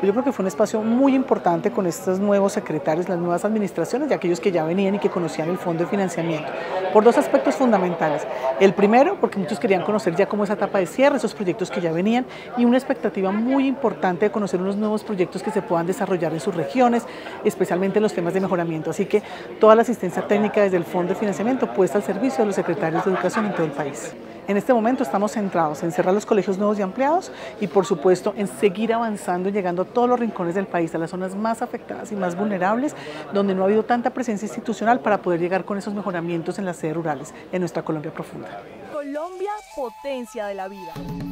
Pues yo creo que fue un espacio muy importante con estos nuevos secretarios, las nuevas administraciones de aquellos que ya venían y que conocían el fondo de financiamiento, por dos aspectos fundamentales. El primero, porque muchos querían conocer ya cómo esa etapa de cierre, esos proyectos que ya venían, y una expectativa muy importante de conocer unos nuevos proyectos que se puedan desarrollar en sus regiones, especialmente en los temas de mejoramiento. Así que toda la asistencia técnica desde el fondo de financiamiento puesta al servicio de los secretarios de educación en todo el país. En este momento estamos centrados en cerrar los colegios nuevos y ampliados y por supuesto en seguir avanzando y llegando a todos los rincones del país, a las zonas más afectadas y más vulnerables, donde no ha habido tanta presencia institucional para poder llegar con esos mejoramientos en las sedes rurales, en nuestra Colombia profunda. Colombia, potencia de la vida.